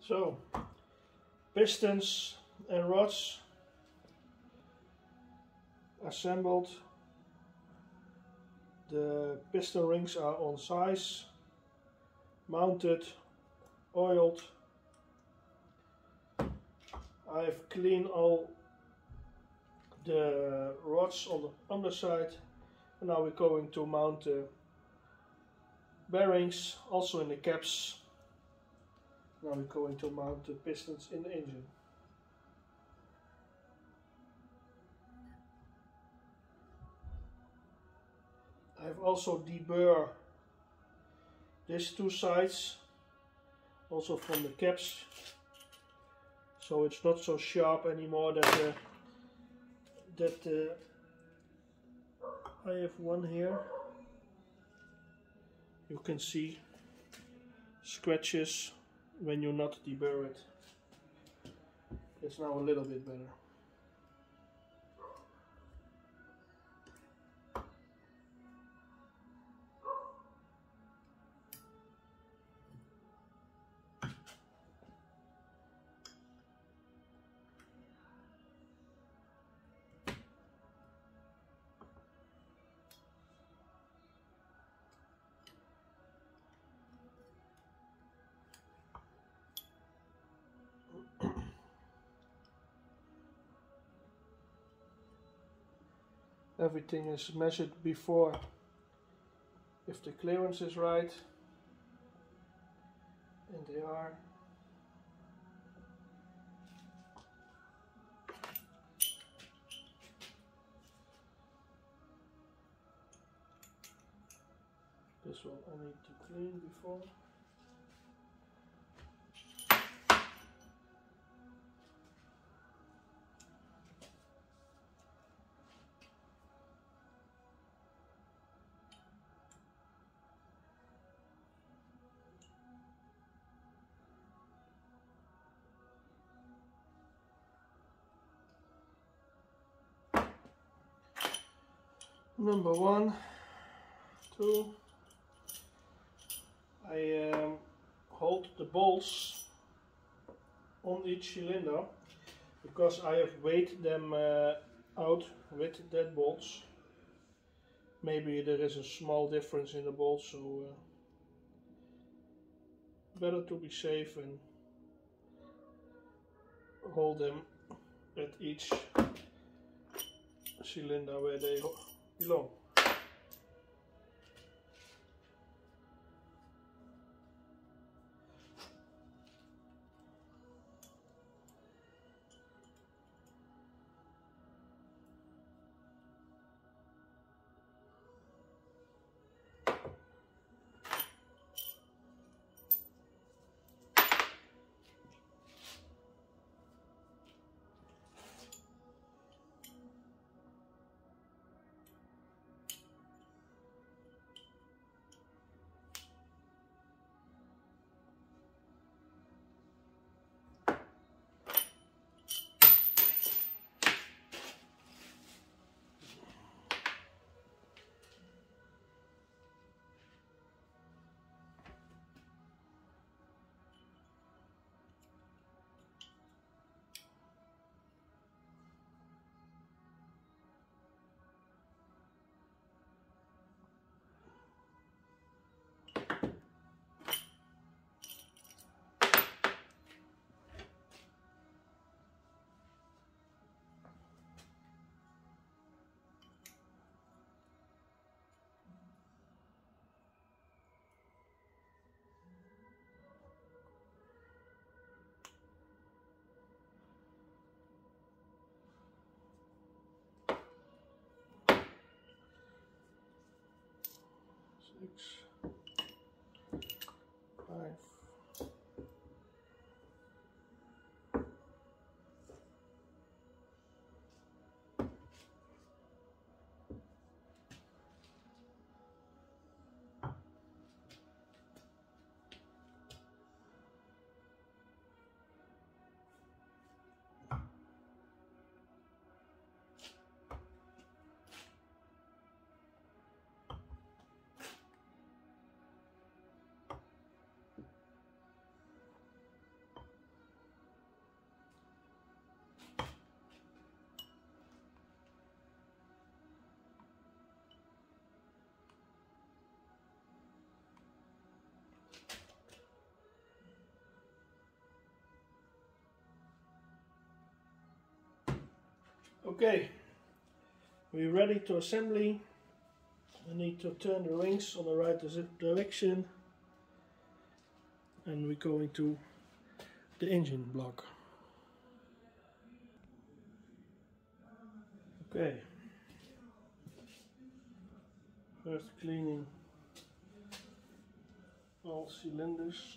So, pistons and rods assembled. The piston rings are on size, mounted, oiled. I've cleaned all the rods on the underside, and now we're going to mount the bearings also in the caps. Now we're going to mount the pistons in the engine. I've also deburred these two sides, also from the caps, so it's not so sharp anymore. I have one here. You can see scratches when you not deburr it. It's now a little bit better. Everything is measured before, if the clearance is right, and they are. This one I need to clean before. Number 1, 2. I hold the bolts on each cylinder because I have weighed them out with dead bolts. Maybe there is a small difference in the bolts, so better to be safe and hold them at each cylinder where they belong. Six, 5. Okay, we're ready to assembly. I need to turn the rings on the right direction, and we're going to the engine block. Okay, first cleaning all cylinders.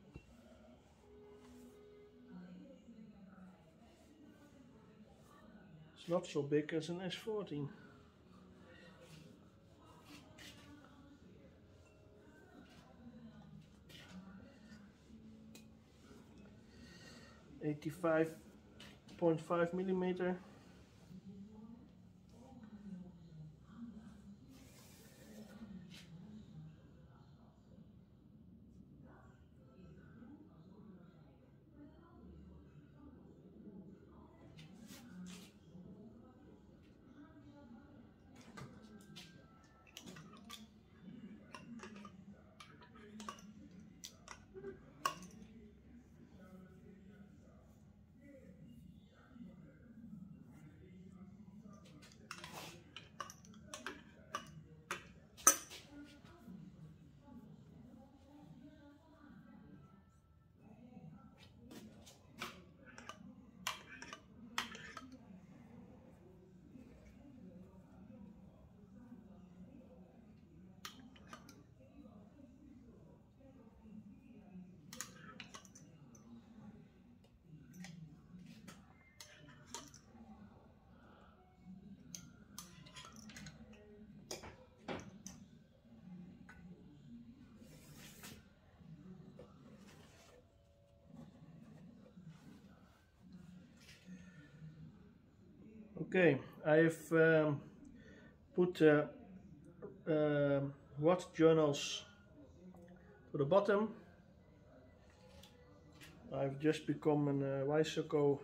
It's not so big as an S14. .5 millimeter. Okay, I've put watt journals to the bottom. I've just become an Weisoco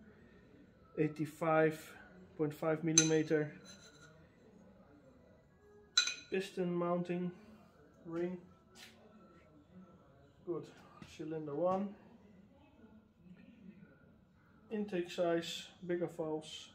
85.5 millimeter piston mounting ring. Good. Cylinder 1. Intake size, bigger valves.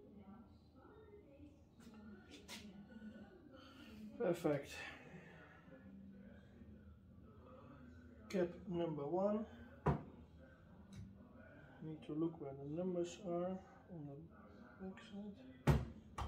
Perfect. cap number 1. Need to look where the numbers are on the back side.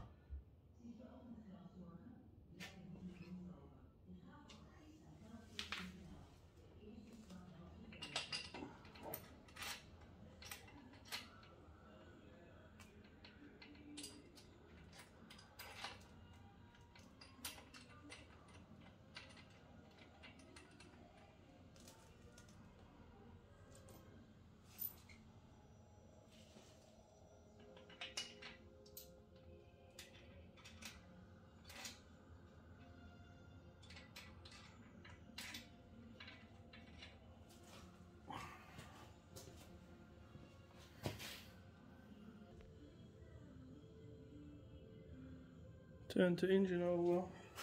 Turn the engine over.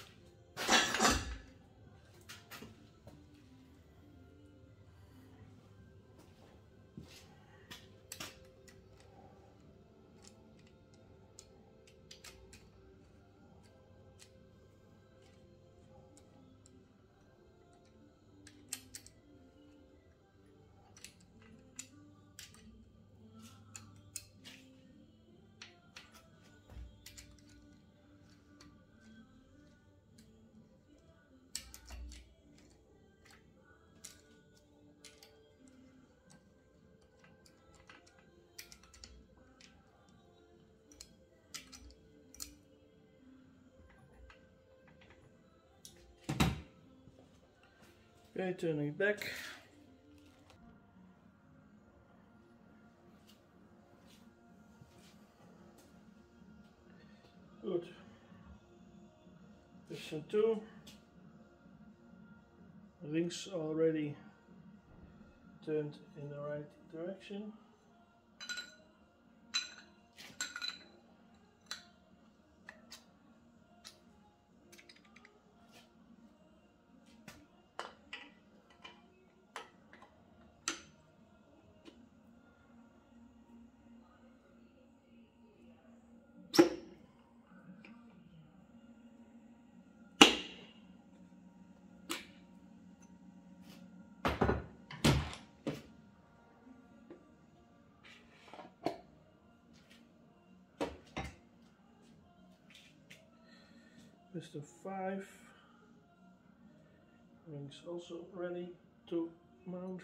Okay, turning it back. Good. Piston 2. Rings already turned in the right direction. Piston 5. Rings also ready to mount.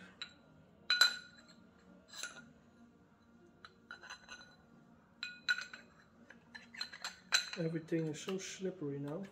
Everything is so slippery now.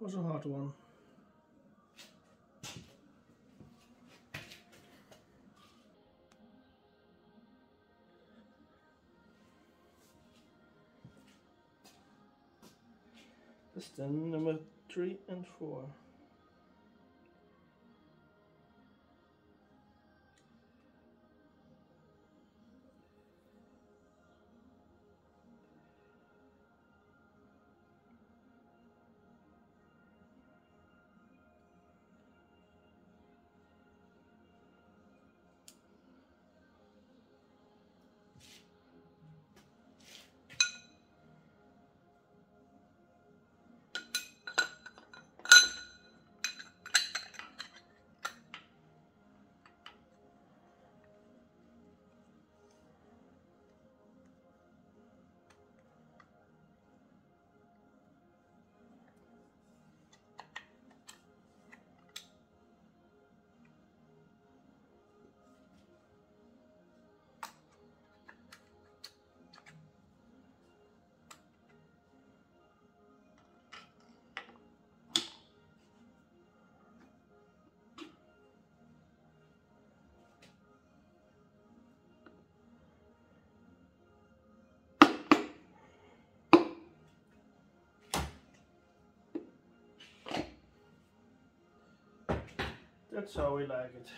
was a hard one. Piston number 3 and 4. That's how we like it.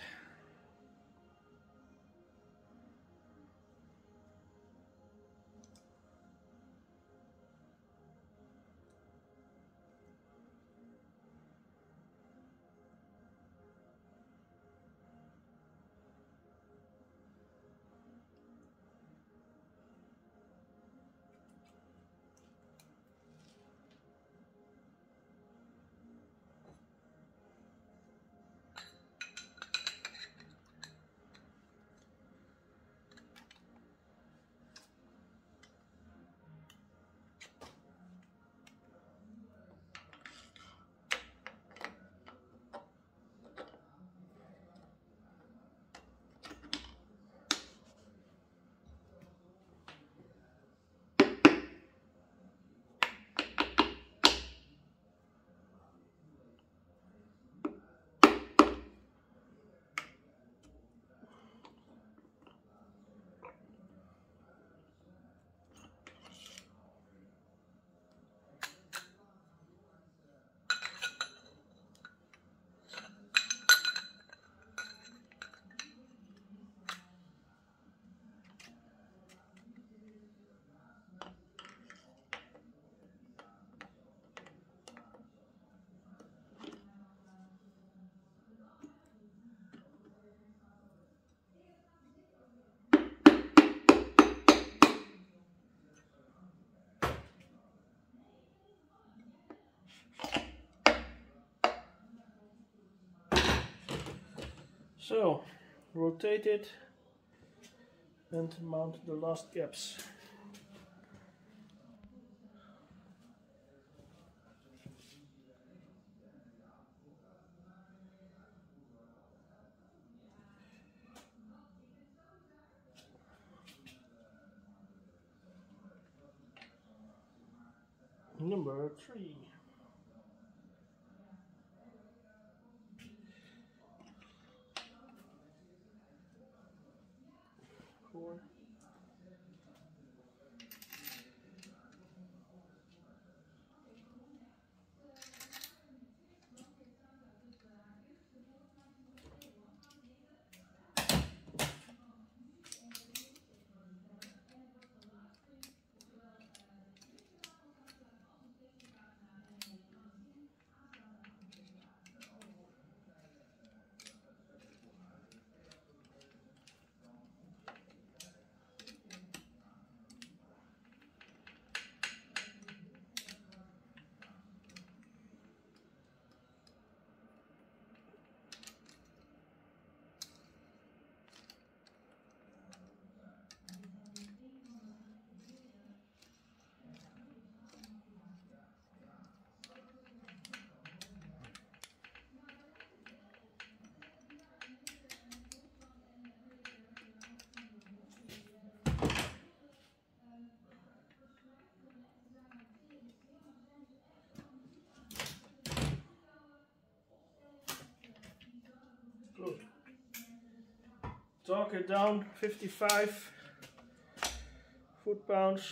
So, rotate it and mount the last gaps. Number 3. 4. torque it down 55 foot-pounds.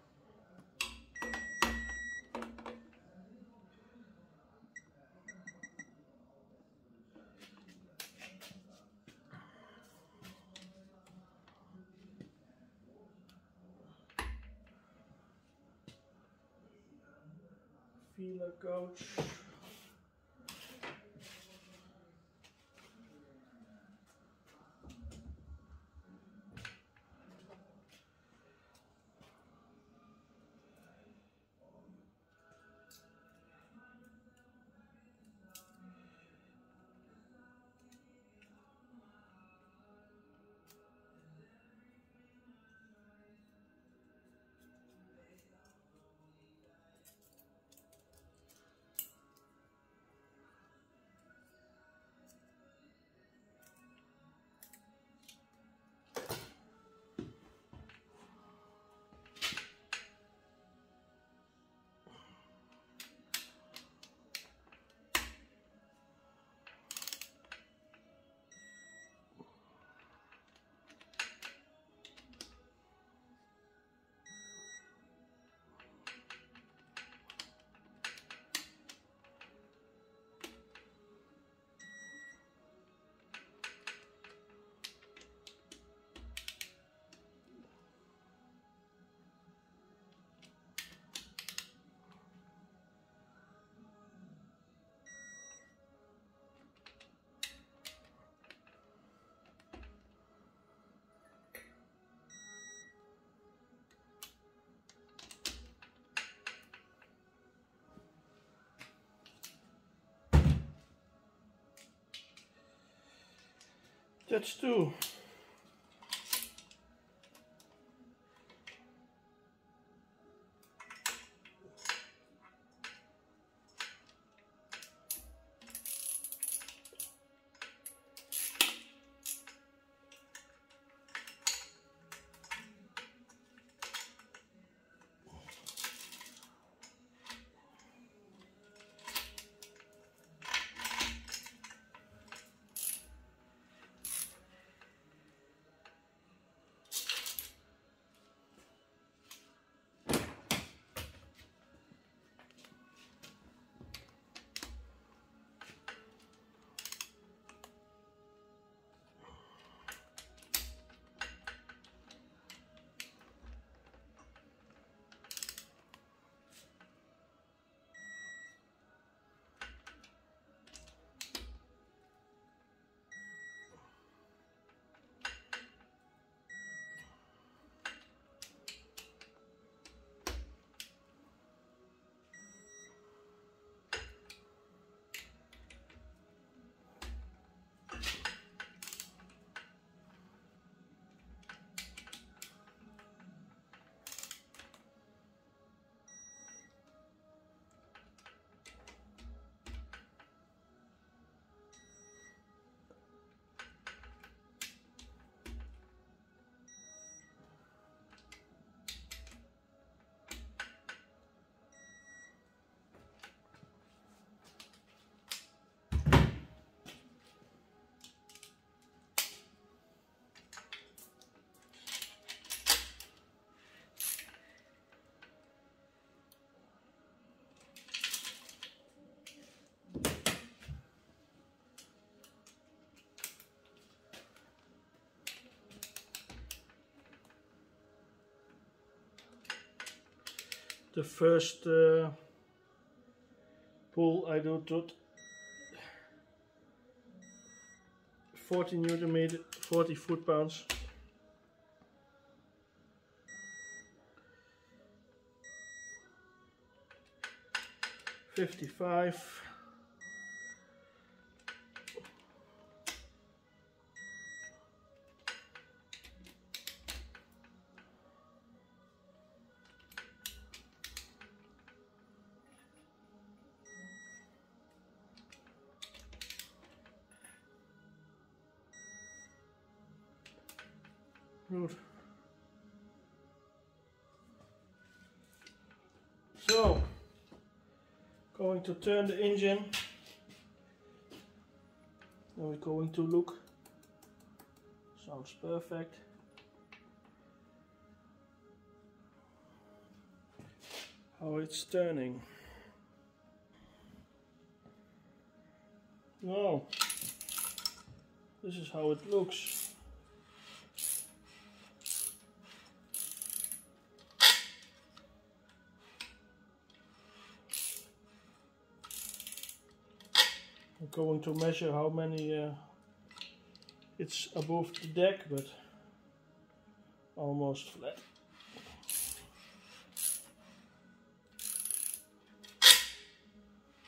Feeler coach. That's two. The first pull I do to 40 Newton meter, 40 foot-pounds. $55. Good. So, going to turn the engine. Now we're going to look Sounds perfect. How it's turning. Now, this is how it looks. I'm going to measure how many it's above the deck, but almost flat.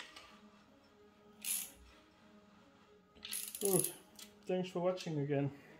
Good. Thanks for watching again.